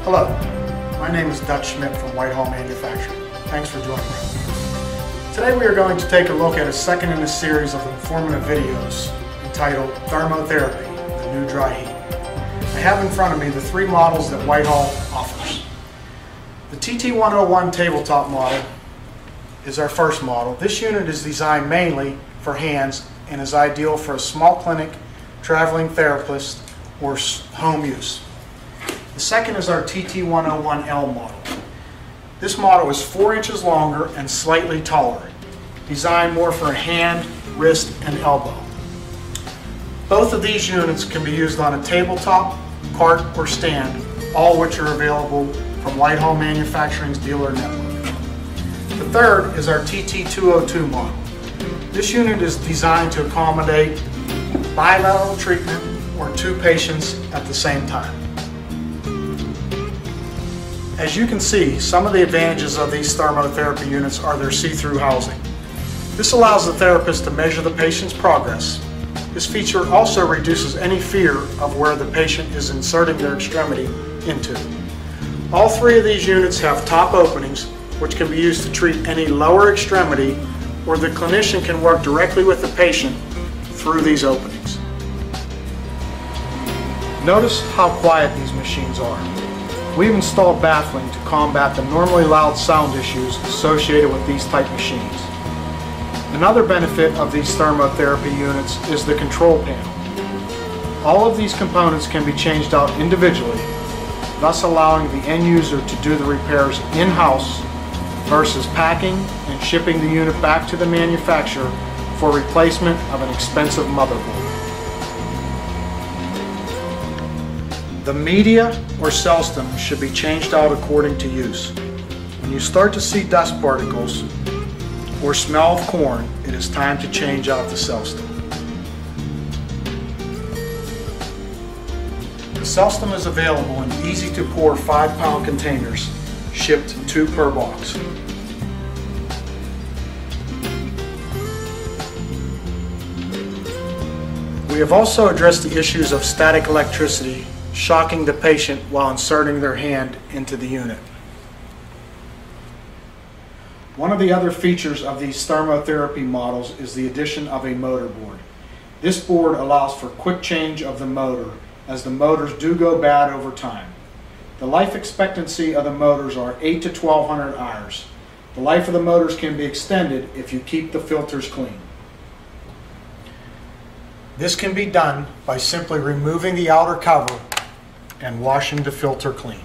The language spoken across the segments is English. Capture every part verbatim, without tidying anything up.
Hello, my name is Dutch Schmidt from Whitehall Manufacturing. Thanks for joining me. Today we are going to take a look at a second in a series of informative videos entitled Thermotherapy, the New Dry Heat. I have in front of me the three models that Whitehall offers. The T T one oh one tabletop model is our first model. This unit is designed mainly for hands and is ideal for a small clinic, traveling therapist, or home use. The second is our T T one oh one L model. This model is four inches longer and slightly taller, designed more for a hand, wrist, and elbow. Both of these units can be used on a tabletop, cart, or stand, all which are available from Whitehall Manufacturing's dealer network. The third is our T T two oh two model. This unit is designed to accommodate bilateral treatment or two patients at the same time. As you can see, some of the advantages of these thermotherapy units are their see-through housing. This allows the therapist to measure the patient's progress. This feature also reduces any fear of where the patient is inserting their extremity into. All three of these units have top openings, which can be used to treat any lower extremity, or the clinician can work directly with the patient through these openings. Notice how quiet these machines are. We've installed baffling to combat the normally loud sound issues associated with these type machines. Another benefit of these thermotherapy units is the control panel. All of these components can be changed out individually, thus allowing the end user to do the repairs in-house versus packing and shipping the unit back to the manufacturer for replacement of an expensive motherboard. The media or cell stem should be changed out according to use. When you start to see dust particles or smell of corn, it is time to change out the cell stem. The cell stem is available in easy to pour five pound containers, shipped two per box. We have also addressed the issues of static electricity shocking the patient while inserting their hand into the unit. One of the other features of these thermotherapy models is the addition of a motor board. This board allows for quick change of the motor, as the motors do go bad over time. The life expectancy of the motors are eight to twelve hundred hours. The life of the motors can be extended if you keep the filters clean. This can be done by simply removing the outer cover and washing the filter clean.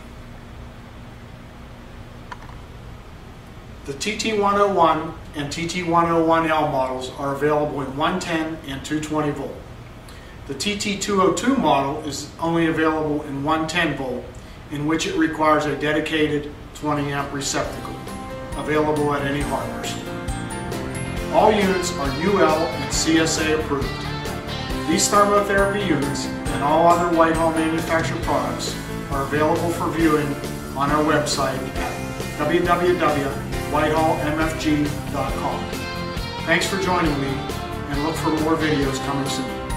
The T T one oh one and T T one oh one L models are available in one ten and two twenty volt. The T T two oh two model is only available in one ten volt, in which it requires a dedicated twenty amp receptacle, available at any hardware store. All units are U L and C S A approved. These thermotherapy units and all other Whitehall manufactured products are available for viewing on our website at w w w dot whitehall m f g dot com. Thanks for joining me, and look for more videos coming soon.